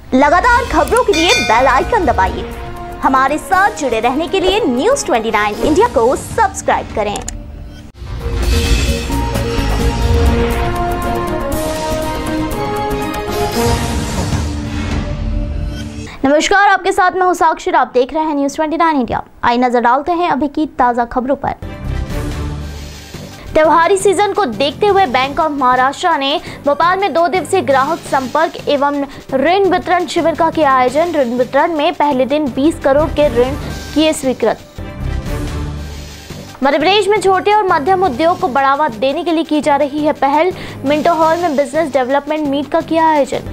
लगातार खबरों के लिए बेल आइकन दबाइए। हमारे साथ जुड़े रहने के लिए न्यूज़ 29 इंडिया को सब्सक्राइब करें। नमस्कार, आपके साथ मैं हूं साक्षी। आप देख रहे हैं न्यूज़ 29 इंडिया। आइए नजर डालते हैं अभी की ताजा खबरों पर। त्योहारी सीजन को देखते हुए बैंक ऑफ महाराष्ट्र ने भोपाल में 2 दिवसीय ग्राहक संपर्क एवं ऋण वितरण शिविर का किया आयोजन। ऋण वितरण में पहले दिन 20 करोड़ के ऋण किए स्वीकृत। मध्य प्रदेश में छोटे और मध्यम उद्योग को बढ़ावा देने के लिए की जा रही है पहल। मिंटो हॉल में बिजनेस डेवलपमेंट मीट का किया आयोजन।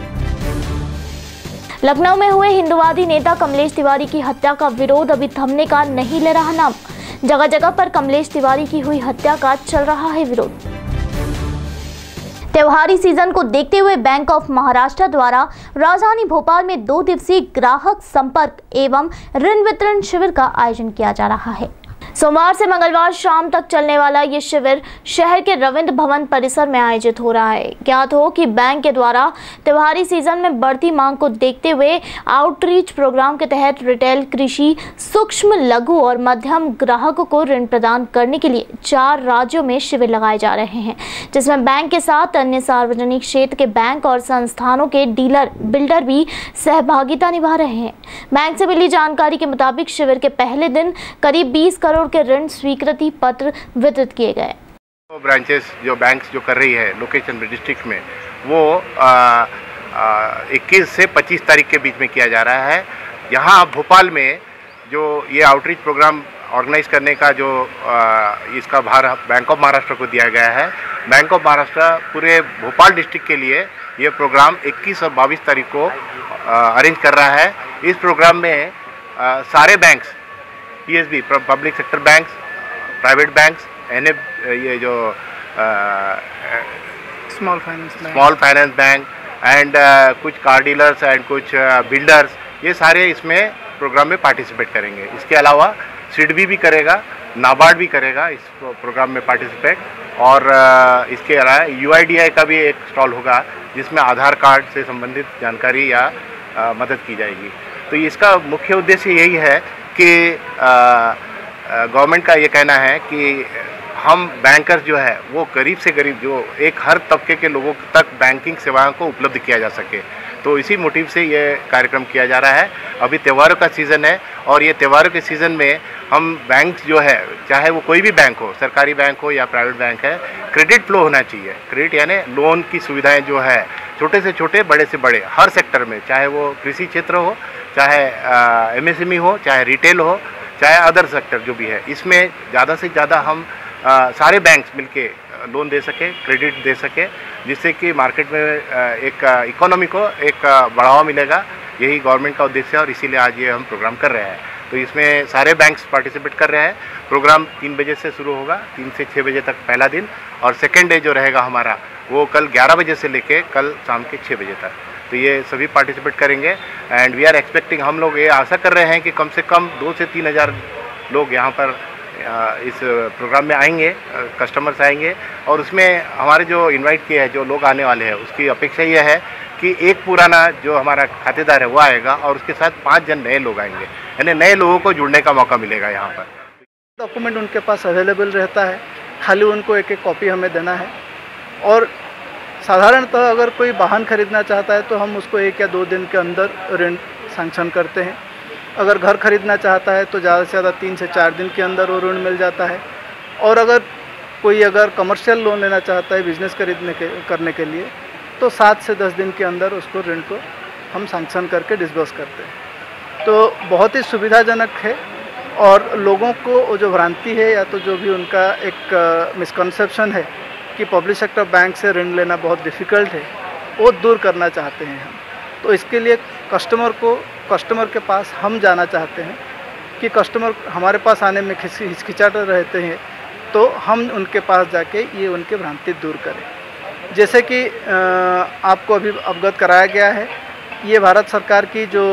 लखनऊ में हुए हिंदुवादी नेता कमलेश तिवारी की हत्या का विरोध अभी थमने का नहीं ले रहा नाम। जगह जगह पर कमलेश तिवारी की हुई हत्या का चल रहा है विरोध। त्योहारी सीजन को देखते हुए बैंक ऑफ महाराष्ट्र द्वारा राजधानी भोपाल में 2 दिवसीय ग्राहक संपर्क एवं ऋण वितरण शिविर का आयोजन किया जा रहा है। सोमवार से मंगलवार शाम तक चलने वाला ये शिविर शहर के रविंद्र भवन परिसर में आयोजित हो रहा है। ज्ञात हो कि बैंक के द्वारा त्योहारी सीजन में बढ़ती मांग को देखते हुए आउटरीच प्रोग्राम के तहत रिटेल, कृषि, सूक्ष्म, लघु और मध्यम ग्राहकों को ऋण प्रदान करने के लिए 4 राज्यों में शिविर लगाए जा रहे हैं, जिसमें बैंक के साथ अन्य सार्वजनिक क्षेत्र के बैंक और संस्थानों के डीलर, बिल्डर भी सहभागिता निभा रहे हैं। बैंक से मिली जानकारी के मुताबिक शिविर के पहले दिन करीब 20 करोड़ के ऋण स्वीकृति पत्र वितरित किए गए। ब्रांचेस जो बैंक्स जो कर रही है लोकेशन डिस्ट्रिक्ट में, वो 21 से 25 तारीख के बीच में किया जा रहा है। यहाँ भोपाल में जो ये आउटरीच प्रोग्राम ऑर्गेनाइज करने का जो इसका भार बैंक ऑफ महाराष्ट्र को दिया गया है। बैंक ऑफ महाराष्ट्र पूरे भोपाल डिस्ट्रिक्ट के लिए ये प्रोग्राम 21 और 22 तारीख को अरेंज कर रहा है। इस प्रोग्राम में सारे banks, PSB, public sector banks, private banks, ये जो स्मॉल फाइनेंस बैंक एंड कुछ कार डीलर्स एंड कुछ बिल्डर्स, ये सारे इसमें प्रोग्राम में पार्टिसिपेट करेंगे। इसके अलावा सिडबी भी करेगा, नाबार्ड भी करेगा इस प्रोग्राम में पार्टिसिपेट। और इसके अलावा यूआईडीआई का भी एक स्टॉल होगा जिसमें आधार कार्ड से संबंधित जानकारी या मदद की जाएगी। तो इसका मुख्य उद्देश्य यही है कि गवर्नमेंट का ये कहना है कि हम बैंकर्स जो है वो गरीब से गरीब, जो एक हर तबके के लोगों तक बैंकिंग सेवाओं को उपलब्ध किया जा सके। तो इसी मोटिव से ये कार्यक्रम किया जा रहा है। अभी त्योहारों का सीज़न है और ये त्योहारों के सीज़न में हम बैंक जो है, चाहे वो कोई भी बैंक हो, सरकारी बैंक हो या प्राइवेट बैंक है, क्रेडिट फ्लो होना चाहिए। क्रेडिट यानी लोन की सुविधाएं जो है, छोटे से छोटे, बड़े से बड़े, हर सेक्टर में, चाहे वो कृषि क्षेत्र हो, चाहे एमएसएमई हो, चाहे रिटेल हो, चाहे अदर सेक्टर जो भी है, इसमें ज़्यादा से ज़्यादा हम सारे बैंक्स मिलके लोन दे सके, क्रेडिट दे सके, जिससे कि मार्केट में एक इकोनॉमी को एक बढ़ावा मिलेगा। यही गवर्नमेंट का उद्देश्य है और इसीलिए आज ये हम प्रोग्राम कर रहे हैं। तो इसमें सारे बैंक्स पार्टिसिपेट कर रहे हैं। प्रोग्राम 3 बजे से शुरू होगा, 3 से 6 बजे तक पहला दिन, और सेकेंड डे जो रहेगा हमारा वो कल 11 बजे से लेके कल शाम के 6 बजे तक। तो ये सभी पार्टिसिपेट करेंगे एंड वी आर एक्सपेक्टिंग, हम लोग ये आशा कर रहे हैं कि कम से कम 2 से 3 हज़ार लोग यहाँ पर इस प्रोग्राम में आएंगे, कस्टमर्स आएंगे। और उसमें हमारे जो इनवाइट किए हैं जो लोग आने वाले हैं, उसकी अपेक्षा यह है कि एक पुराना जो हमारा खातेदार है वो आएगा और उसके साथ 5 जन नए लोग आएंगे, यानी नए लोगों को जुड़ने का मौका मिलेगा यहाँ पर। डॉक्यूमेंट उनके पास अवेलेबल रहता है, खाली उनको एक कॉपी हमें देना है। और साधारणतः अगर कोई वाहन खरीदना चाहता है तो हम उसको 1 या 2 दिन के अंदर ऋण सैंक्शन करते हैं। अगर घर खरीदना चाहता है तो ज़्यादा से ज़्यादा 3 से 4 दिन के अंदर वो ऋण मिल जाता है। और अगर कोई कमर्शियल लोन लेना चाहता है बिज़नेस करने के लिए, तो 7 से 10 दिन के अंदर उसको ऋण को हम सैंक्शन करके डिस्बर्स करते हैं। तो बहुत ही सुविधाजनक है और लोगों को जो भ्रांति है या तो जो भी उनका एक मिसकंसेप्शन है कि पब्लिक सेक्टर बैंक से ऋण लेना बहुत डिफ़िकल्ट है, वो दूर करना चाहते हैं हम। तो इसके लिए कस्टमर के पास हम जाना चाहते हैं कि कस्टमर हमारे पास आने में हिचकिचाते रहते हैं, तो हम उनके पास जाके ये उनके भ्रांति दूर करें। जैसे कि आपको अभी अवगत कराया गया है, ये भारत सरकार की जो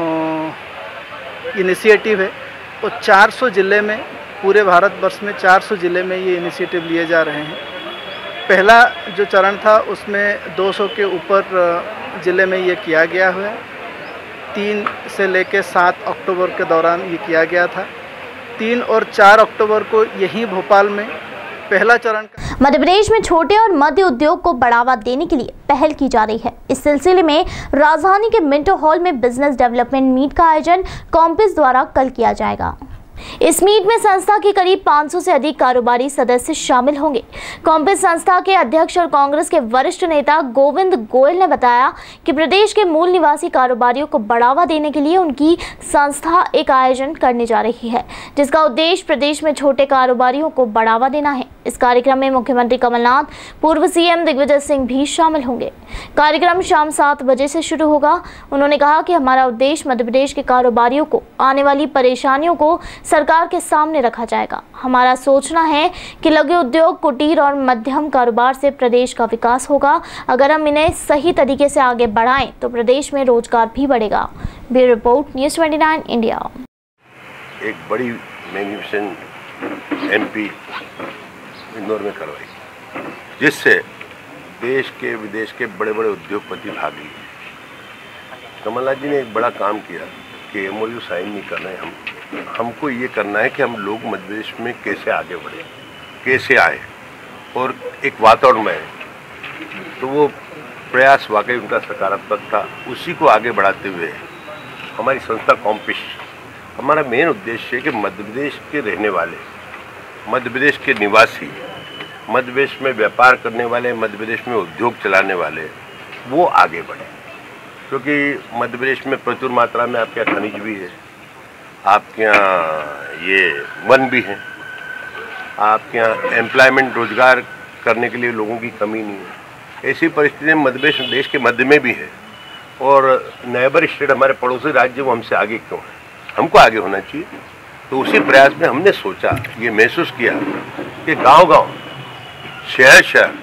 इनिशिएटिव है वो 400 ज़िले में, पूरे भारतवर्ष में 400 ज़िले में ये इनिशिएटिव लिए जा रहे हैं। पहला जो चरण था उसमें 200 के ऊपर ज़िले में ये किया गया है 3 से लेकर 7 अक्टूबर के दौरान ये किया गया था। 3 और 4 अक्टूबर को यहीं भोपाल में पहला चरण मध्य प्रदेश में छोटे और मध्य उद्योग को बढ़ावा देने के लिए पहल की जा रही है। इस सिलसिले में राजधानी के मिंटो हॉल में बिजनेस डेवलपमेंट मीट का आयोजन कॉम्पिस द्वारा कल किया जाएगा। इस मीट में संस्था के करीब 500 से अधिक कारोबारी सदस्य शामिल होंगे। कॉम्पिस संस्था के अध्यक्ष और कांग्रेस के वरिष्ठ नेता गोविंद गोयल ने बताया कि प्रदेश के मूल निवासी कारोबारियों को बढ़ावा देने के लिए उनकी संस्था एक आयोजन करने जा रही है, जिसका उद्देश्य प्रदेश में छोटे कारोबारियों को बढ़ावा देना है। इस कार्यक्रम में मुख्यमंत्री कमलनाथ, पूर्व सीएम दिग्विजय सिंह भी शामिल होंगे। कार्यक्रम शाम 7 बजे से शुरू होगा। उन्होंने कहा कि हमारा उद्देश्य मध्य प्रदेश के कारोबारियों को आने वाली परेशानियों को सरकार के सामने रखा जाएगा। हमारा सोचना है कि लघु उद्योग, कुटीर और मध्यम कारोबार से प्रदेश का विकास होगा। अगर हम इन्हें सही तरीके से आगे बढ़ाएं तो प्रदेश में रोजगार भी बढ़ेगा। Bureau report, news 29 India. एक बड़ी मैग्निफिसेंट एमपी इंदौर में करवाई, जिससे देश के विदेश के बड़े बड़े उद्योगपति भाग लिए। कमलनाथ जी ने एक बड़ा काम किया कि MOU साइन नहीं करना है, हमको ये करना है कि हम लोग मध्य प्रदेश में कैसे आगे बढ़े, कैसे आए और एक वातावरण में। तो वो प्रयास वाकई उनका सकारात्मक था। उसी को आगे बढ़ाते हुए हमारी संस्था कॉम्पिस, हमारा मेन उद्देश्य है कि मध्य प्रदेश के रहने वाले, मध्य प्रदेश के निवासी, मध्य प्रदेश में व्यापार करने वाले, मध्य प्रदेश में उद्योग चलाने वाले, वो आगे बढ़े। क्योंकि मध्य प्रदेश में प्रचुर मात्रा में आपके यहाँ खनिज भी है, आपके यहाँ ये वन भी है, आपके यहाँ एम्प्लॉयमेंट, रोजगार करने के लिए लोगों की कमी नहीं है। ऐसी परिस्थिति मध्य प्रदेश देश के मध्य में भी है और नेबर स्टेट, हमारे पड़ोसी राज्य, वो हमसे आगे क्यों है? हमको आगे होना चाहिए। तो उसी प्रयास में हमने सोचा, ये महसूस किया कि गांव-गांव, शहर-शहर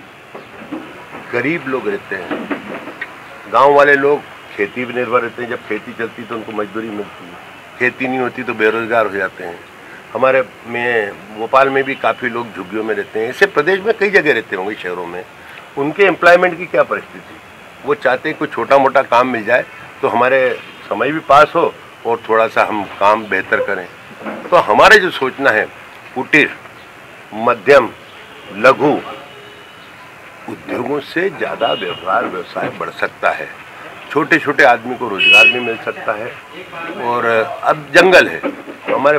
गरीब लोग रहते हैं। गांव वाले लोग खेती पर निर्भर रहते हैं। जब खेती चलती तो उनको मजदूरी मिलती है, खेती नहीं होती तो बेरोजगार हो जाते हैं। हमारे में भोपाल में भी काफ़ी लोग झुग्गियों में रहते हैं। ऐसे प्रदेश में कई जगह रहते होंगे शहरों में। उनके एम्प्लॉयमेंट की क्या परिस्थिति? वो चाहते हैं कोई छोटा मोटा काम मिल जाए तो हमारे समय भी पास हो और थोड़ा सा हम काम बेहतर करें। तो हमारे जो सोचना है, कुटीर, मध्यम, लघु उद्योगों से ज़्यादा व्यवसाय बढ़ सकता है। छोटे छोटे आदमी को रोजगार भी मिल सकता है। और अब जंगल है, हमारे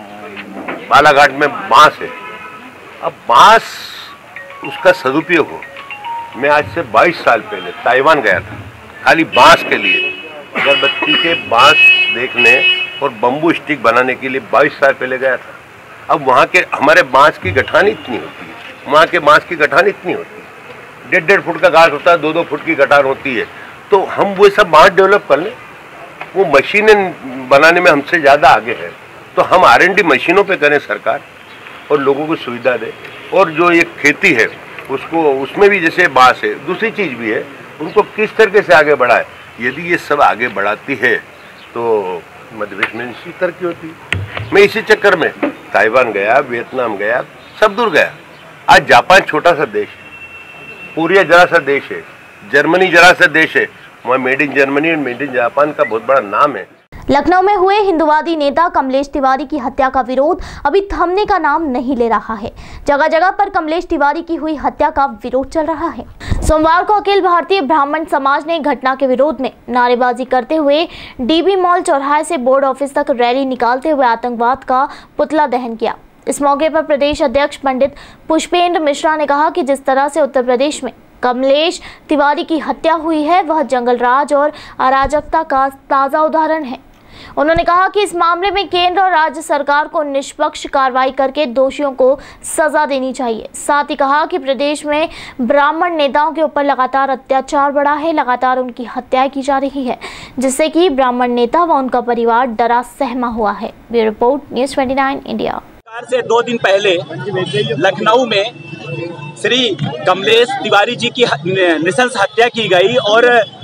बालाघाट में बांस है। अब बांस उसका सदुपयोग हो। मैं आज से 22 साल पहले ताइवान गया था, खाली बांस के लिए, अगरबत्ती के बांस देखने और बम्बू स्टिक बनाने के लिए 22 साल पहले गया था। अब वहाँ के हमारे बांस की गठान इतनी होती है, वहाँ के बांस की गठान इतनी होती है, 1.5 फुट का गाछ होता है, 2-2 फुट की गठान होती है। तो हम वो सब बांस डेवलप कर लें। वो मशीनें बनाने में हमसे ज़्यादा आगे है, तो हम R&D मशीनों पे करें सरकार, और लोगों को सुविधा दे। और जो ये खेती है उसको, उसमें भी जैसे बांस है, दूसरी चीज़ भी है, उनको किस तरीके से आगे बढ़ाए। यदि ये सब आगे बढ़ाती है तो मध्य प्रदेश में इसी तरक्की होती है। मैं इसी चक्कर में ताइवान गया, वियतनाम गया, सब दूर गया। आज जापान छोटा सा देश है, कोरिया जरा सा देश है, जर्मनी जरा सा देश है। वहाँ मेड इन जर्मनी और मेड इन जापान का बहुत बड़ा नाम है। लखनऊ में हुए हिंदुवादी नेता कमलेश तिवारी की हत्या का विरोध अभी थमने का नाम नहीं ले रहा है। जगह जगह पर कमलेश तिवारी की हुई हत्या का विरोध चल रहा है। सोमवार को अखिल भारतीय ब्राह्मण समाज ने घटना के विरोध में नारेबाजी करते हुए DB मॉल चौराहे से बोर्ड ऑफिस तक रैली निकालते हुए आतंकवाद का पुतला दहन किया। इस मौके पर प्रदेश अध्यक्ष पंडित पुष्पेंद्र मिश्रा ने कहा कि जिस तरह से उत्तर प्रदेश में कमलेश तिवारी की हत्या हुई है वह जंगल राज और अराजकता का ताज़ा उदाहरण है। उन्होंने कहा कि इस मामले में केंद्र और राज्य सरकार को निष्पक्ष कार्रवाई करके दोषियों को सजा देनी चाहिए। साथ ही कहा कि प्रदेश में ब्राह्मण नेताओं के ऊपर लगातार अत्याचार बढ़ा है, लगातार उनकी हत्याएं की जा रही है, जिससे कि ब्राह्मण नेता व उनका परिवार डरा सहमा हुआ है। Bureau report, news 29 India. से 2 दिन पहले लखनऊ में श्री कमलेश तिवारी जी की नृशंस हत्या की गई और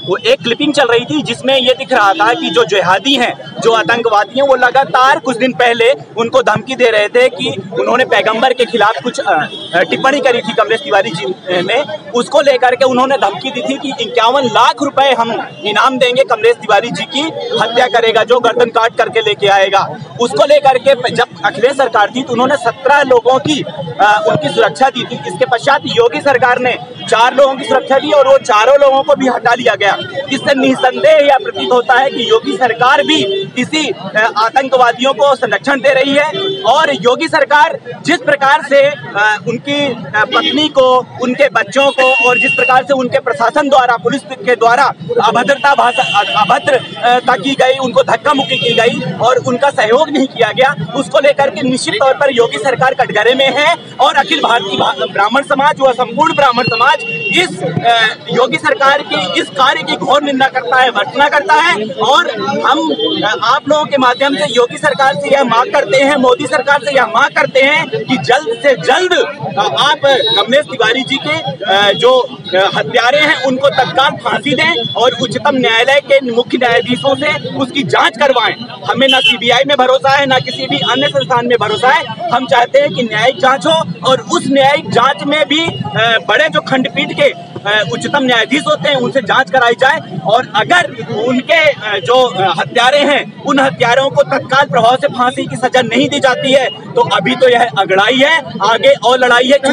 वो एक क्लिपिंग चल रही थी जिसमें ये दिख रहा था कि जो जिहादी हैं, जो आतंकवादी हैं, वो लगातार कुछ दिन पहले उनको धमकी दे रहे थे कि उन्होंने पैगंबर के खिलाफ कुछ टिप्पणी करी थी कमलेश तिवारी जी ने, उसको लेकर के उन्होंने धमकी दी थी कि 51 लाख रुपए हम इनाम देंगे कमलेश तिवारी जी की हत्या करेगा जो गर्दन काट करके लेके आएगा। उसको लेकर के जब अखिलेश सरकार थी तो उन्होंने 17 लोगों की उनकी सुरक्षा दी थी। इसके पश्चात योगी सरकार ने 4 लोगों की सुरक्षा दी और वो चारों लोगों को भी हटा लिया गया। इससे निसंदेह यह प्रतीत होता है कि योगी सरकार भी इसी आतंकवादियों को संरक्षण दे रही है। और योगी सरकार जिस प्रकार से उनकी पत्नी को, उनके बच्चों को और जिस प्रकार से उनके प्रशासन द्वारा, पुलिस के द्वारा अभद्रता की गई, उनको धक्का मुक्की की गई और उनका सहयोग नहीं किया गया, उसको लेकर के निश्चित तौर पर योगी सरकार कटघरे में है। और अखिल भारतीय ब्राह्मण समाज व संपूर्ण ब्राह्मण समाज इस योगी सरकार की इस कार्य की घोर निंदा करता है, भर्त्सना करता है। और हम आप लोगों के माध्यम से योगी सरकार से यह मांग करते हैं, मोदी सरकार से यह मांग करते हैं कि जल्द से जल्द आप कमलेश तिवारी जी के जो हत्यारे हैं उनको तत्काल फांसी दें और उच्चतम न्यायालय के मुख्य न्यायाधीशों से उसकी जांच करवाएं। हमें ना सीबीआई में भरोसा है, ना किसी भी अन्य संस्थान में भरोसा है। हम चाहते हैं कि न्यायिक जांच हो और उस न्यायिक जांच में भी बड़े जो खंडपीठ के उच्चतम न्यायाधीश होते हैं उनसे जांच कराई जाए। और अगर उनके जो हत्यारे हैं उन हत्यारों को तत्काल प्रभाव से फांसी की सजा नहीं दी जाती है तो अभी तो यह अगड़ाई है, आगे और लड़ाई है।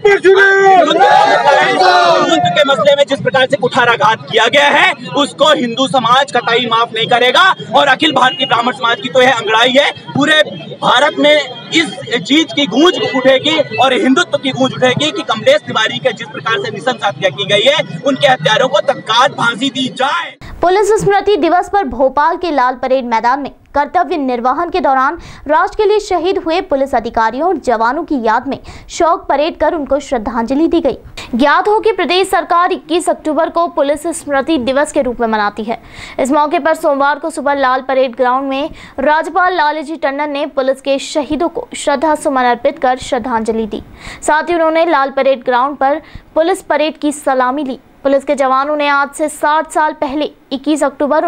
युद्ध के मसले में जिस प्रकार से कुठाराघात किया गया है उसको हिंदू समाज कतई माफ नहीं करेगा और अखिल भारतीय ब्राह्मण समाज की तो यह अगड़ाई है। पूरे भारत में इस चीज की गूंज उठेगी और हिंदुत्व की गूंज उठेगी कि कमलेश तिवारी के जिस प्रकार से नृशंस हत्या की गई है उनके हत्यारों को तत्काल फांसी दी जाए। पुलिस स्मृति दिवस पर भोपाल के लाल परेड मैदान में कर्तव्य निर्वहन के दौरान राष्ट्र के लिए शहीद हुए पुलिस अधिकारियों और जवानों की याद में शोक परेड कर उनको श्रद्धांजलि दी गई। ज्ञात हो कि प्रदेश सरकार 21 अक्टूबर को पुलिस स्मृति दिवस के रूप में मनाती है। इस मौके पर सोमवार को सुबह लाल परेड ग्राउंड में राज्यपाल लालजी टंडन ने पुलिस के शहीदों को श्रद्धा सुमन अर्पित कर श्रद्धांजलि दी। साथ ही उन्होंने लाल परेड ग्राउंड पर पुलिस परेड की सलामी ली। पुलिस के जवानों ने आज से 60 साल पहले 21 अक्टूबर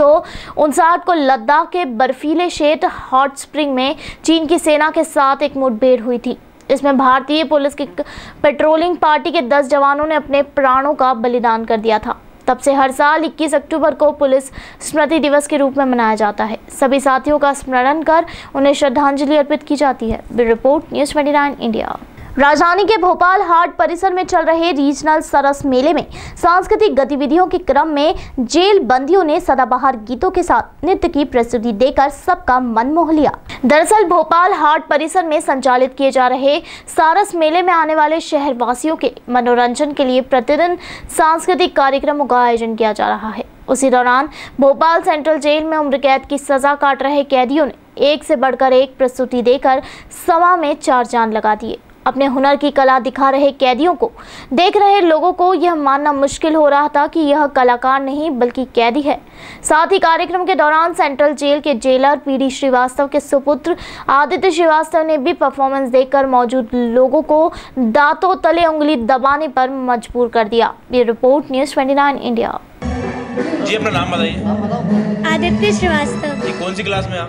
1959 को लद्दाख के बर्फीले क्षेत्र हॉट स्प्रिंग में चीन की सेना के साथ एक मुठभेड़ हुई थी। इसमें भारतीय पुलिस की पेट्रोलिंग पार्टी के 10 जवानों ने अपने प्राणों का बलिदान कर दिया था। तब से हर साल 21 अक्टूबर को पुलिस स्मृति दिवस के रूप में मनाया जाता है। सभी साथियों का स्मरण कर उन्हें श्रद्धांजलि अर्पित की जाती है। Bureau report, news 29 India. राजधानी के भोपाल हाट परिसर में चल रहे रीजनल सरस मेले में सांस्कृतिक गतिविधियों के क्रम में जेल बंदियों ने सदाबहार गीतों के साथ नृत्य की प्रस्तुति देकर सबका मन मोह लिया। दरअसल भोपाल हाट परिसर में संचालित किए जा रहे सारस मेले में आने वाले शहरवासियों के मनोरंजन के लिए प्रतिदिन सांस्कृतिक कार्यक्रमों का आयोजन किया जा रहा है। उसी दौरान भोपाल सेंट्रल जेल में उम्र कैद की सजा काट रहे कैदियों ने एक से बढ़कर एक प्रस्तुति देकर समा में 4 चांद लगा दिए। अपने हुनर की कला दिखा रहे कैदियों को देख रहे लोगों को यह मानना मुश्किल हो रहा था कि यह कलाकार नहीं बल्कि कैदी है। साथ ही कार्यक्रम के दौरान सेंट्रल जेल के जेलर पीडी श्रीवास्तव के सुपुत्र आदित्य श्रीवास्तव ने भी परफॉर्मेंस देकर मौजूद लोगों को दांतों तले उंगली दबाने पर मजबूर कर दिया। ये रिपोर्ट, न्यूज़ 29 इंडिया। जी, अपना नाम बताइए। आदित्य श्रीवास्तव। कौन सी क्लास में आप?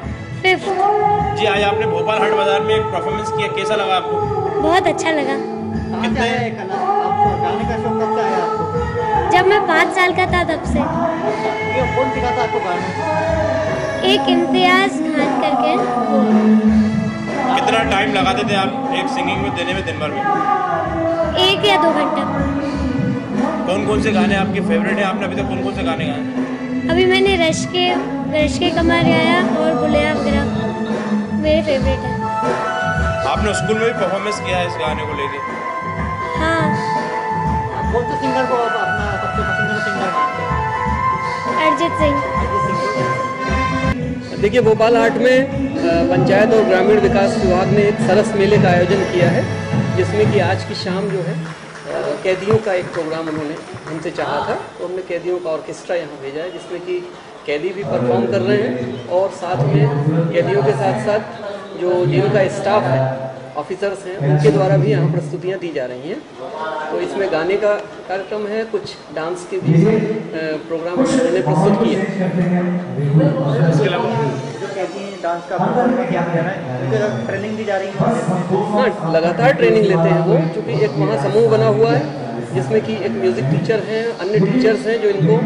5th। जी, आज आपने भोपाल हाट बाजार में एक परफॉर्मेंस किया, कैसा लगा आपको? बहुत अच्छा लगा। कितने गाने का शौक कब से आया आपको? जब मैं 5 साल का था तब से। कौन सिखाता आपको गाना? एक इम्तियाज खान करके। कितना टाइम लगाते थे आप एक सिंगिंग में देने में दिन भर में? 1 या 2 घंटा। कौन कौन से गाने आपके फेवरेट हैं? आपने अभी तक कौन कौन से गाने गाए? अभी मैंने रश के कमर गाया और बुलेया वगैरह मेरे फेवरेट है। आपने स्कूल में भी परफॉर्मेंस किया है इस गाने को लेके? हाँ। कौन से सिंगर को अपना सबसे पसंदीदा सिंगर मानते हैं? अरिजीत सिंह। देखिए, भोपाल हाट में पंचायत और ग्रामीण विकास विभाग ने एक सरस मेले का आयोजन किया है, जिसमें कि आज की शाम जो है कैदियों का एक प्रोग्राम उन्होंने हमसे चाहा था, तो हमने कैदियों का ऑर्केस्ट्रा यहाँ भेजा है, जिसमें कि कैदी भी परफॉर्म कर रहे हैं और साथ में कैदियों के साथ साथ जो जेल का स्टाफ है, ऑफिसर्स हैं, उनके द्वारा भी यहाँ प्रस्तुतियाँ दी जा रही हैं। तो इसमें गाने का कार्यक्रम है, कुछ डांस के भी प्रोग्राम मैंने प्रस्तुत किए। इसके अलावा जो कहती हैं डांस का क्या कहना है, ट्रेनिंग दी जा रही है? हाँ, लगातार ट्रेनिंग लेते हैं वो, क्योंकि एक महासमूह बना हुआ है जिसमें कि एक म्यूज़िक टीचर हैं, अन्य टीचर्स हैं जो इनको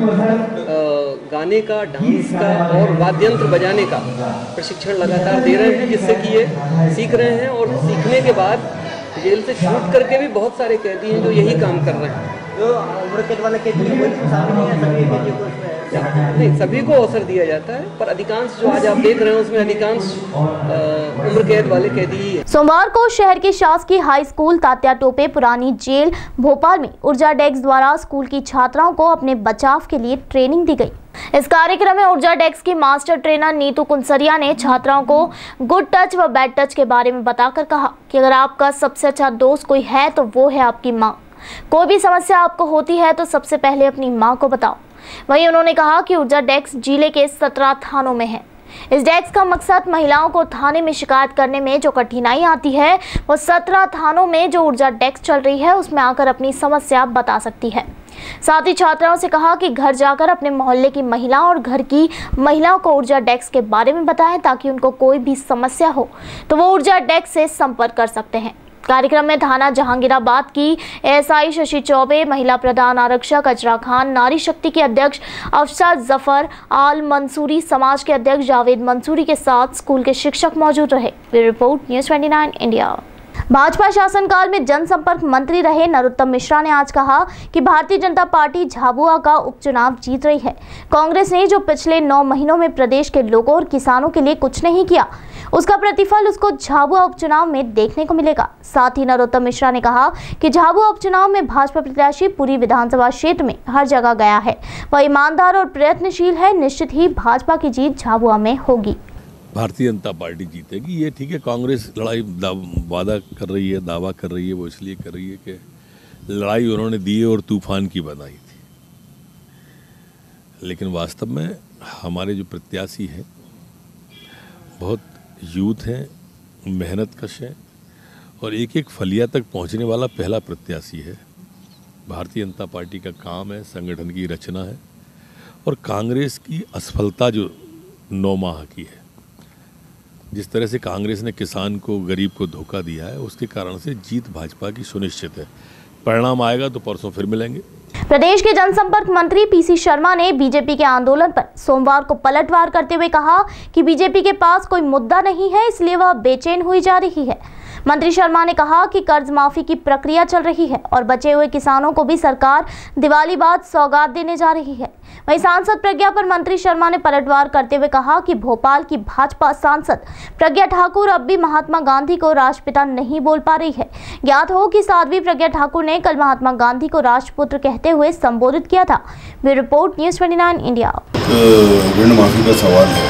गाने का, डांस का और वाद्यंत्र बजाने का प्रशिक्षण लगातार दे रहे हैं, जिससे कि ये सीख रहे हैं। और सीखने के बाद जेल से छूट करके भी बहुत सारे कैदी हैं जो यही काम कर रहे हैं। जो उम्र कैद वाले कैदी हैं कोई शामिल नहीं है, सभी कैदियों को इसमें नहीं, सभी को अवसर दिया जाता है, पर अधिकांश जो आज आप देख रहे हैं उसमें अधिकांश उम्र कैद वाले कैदी ही है। सोमवार को शहर के शासकीय हाई स्कूल तात्या टोपे पुरानी जेल भोपाल में ऊर्जा डेस्क द्वारा स्कूल की छात्राओं को अपने बचाव के लिए ट्रेनिंग दी गई। इस कार्यक्रम में ऊर्जा डेस्क की मास्टर ट्रेनर नीतू कुंसरिया ने छात्राओं को गुड टच व बैड टच के बारे में बताकर कहा कि अगर आपका सबसे अच्छा दोस्त कोई है तो वो है आपकी माँ। कोई भी समस्या आपको होती है तो सबसे पहले अपनी माँ को बताओ। वहीं उन्होंने कहा कि ऊर्जा डेस्क जिले के 17 थानों में है। इस डेस्क का मकसद महिलाओं को थाने में शिकायत करने में जो कठिनाई आती है वो 17 थानों में जो ऊर्जा डेस्क चल रही है उसमें आकर अपनी समस्या बता सकती है। साथ ही छात्राओं से कहा कि घर जाकर अपने मोहल्ले की महिलाओं और घर की महिलाओं को ऊर्जा डेस्क के बारे में बताएं, ताकि उनको कोई भी समस्या हो तो वो ऊर्जा डेस्क से संपर्क कर सकते हैं। कार्यक्रम में थाना जहांगीराबाद की एएसआई शशि चौबे, महिला प्रधान आरक्षक अजरा खान, नारी शक्ति के अध्यक्ष अफसर जफर आल मंसूरी, समाज के अध्यक्ष जावेद मंसूरी के साथ स्कूल के शिक्षक मौजूद रहे। Bureau report, news 29 India. Bhajpa शासनकाल में जनसंपर्क मंत्री रहे नरोत्तम मिश्रा ने आज कहा कि भारतीय जनता पार्टी झाबुआ का उपचुनाव जीत रही है। कांग्रेस ने जो पिछले 9 महीनों में प्रदेश के लोगों और किसानों के लिए कुछ नहीं किया, उसका प्रतिफल उसको झाबुआ उपचुनाव में देखने को मिलेगा। साथ ही नरोत्तम मिश्रा ने कहा कि झाबुआ उपचुनाव में भाजपा प्रत्याशी पूरी विधानसभा क्षेत्र में हर जगह गया है, वह ईमानदार और प्रयत्नशील है। निश्चित ही भाजपा की जीत झाबुआ में होगी। भारतीय जनता पार्टी जीतेगी, ये ठीक है। कांग्रेस लड़ाई वादा कर रही है, दावा कर रही है, वो इसलिए कर रही है कि लड़ाई उन्होंने दी और तूफान की बनाई थी, लेकिन वास्तव में हमारे जो प्रत्याशी हैं बहुत यूथ हैं, मेहनतकश हैं और एक एक फलिया तक पहुंचने वाला पहला प्रत्याशी है। भारतीय जनता पार्टी का काम है, संगठन की रचना है और कांग्रेस की असफलता जो 9 माह की है, जिस तरह से कांग्रेस ने किसान को, गरीब को धोखा दिया है, उसके कारण से जीत भाजपा की सुनिश्चित है। परिणाम आएगा तो परसों फिर मिलेंगे। प्रदेश के जनसंपर्क मंत्री पीसी शर्मा ने बीजेपी के आंदोलन पर सोमवार को पलटवार करते हुए कहा कि बीजेपी के पास कोई मुद्दा नहीं है, इसलिए वह बेचैन हुई जा रही है। मंत्री शर्मा ने कहा कि कर्ज माफी की प्रक्रिया चल रही है और बचे हुए किसानों को भी सरकार दिवाली बाद सौगात देने जा रही है। वहीं सांसद प्रज्ञा पर मंत्री शर्मा ने पलटवार करते हुए कहा कि भोपाल की भाजपा सांसद प्रज्ञा ठाकुर अब भी महात्मा गांधी को राष्ट्रपिता नहीं बोल पा रही है। ज्ञात हो कि साध्वी प्रज्ञा ठाकुर ने कल महात्मा गांधी को राष्ट्रपुत्र कहते हुए संबोधित किया था। Bureau report, news 29 India. ऋण माफी का सवाल है।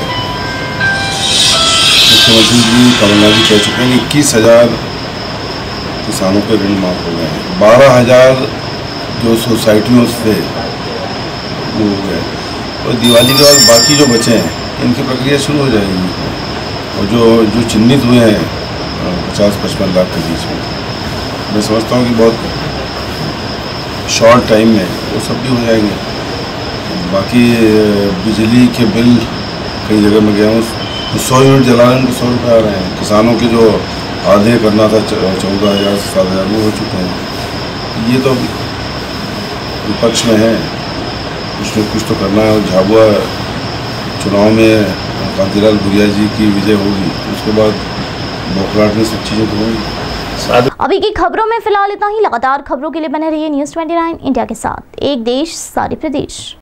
मुख्यमंत्री जी कमलनाथ जी कह चुके हैं कि 21,000 किसानों के ऋण माफ हो गए हैं। 12,000 जो सोसाइटियों से वो हो गए और दिवाली के बाद बाकी जो बचे हैं इनकी प्रक्रिया शुरू हो जाएगी। और जो चिन्हित हुए हैं 50-55 लाख के बीच में, मैं समझता हूँ कि बहुत शॉर्ट टाइम में वो सब भी हो जाएंगे। बाकी बिजली के बिल कई जगह में गया हूँ, 100 यूनिट जलाने को 100 रुपये आ रहे हैं। किसानों के जो आधे करना था 14,000 से 7,000 वो हो चुके हैं। ये तो विपक्ष में है, कुछ तो करना है। और झाबुआ चुनाव में कांतिलाल भूरिया जी की विजय होगी, उसके बाद बौखलाहट में सब चीज़ें तो होंगी। अभी की खबरों में फिलहाल इतना ही। लगातार खबरों के लिए बने रहिए न्यूज़ 29 इंडिया के साथ। एक देश, सारे प्रदेश।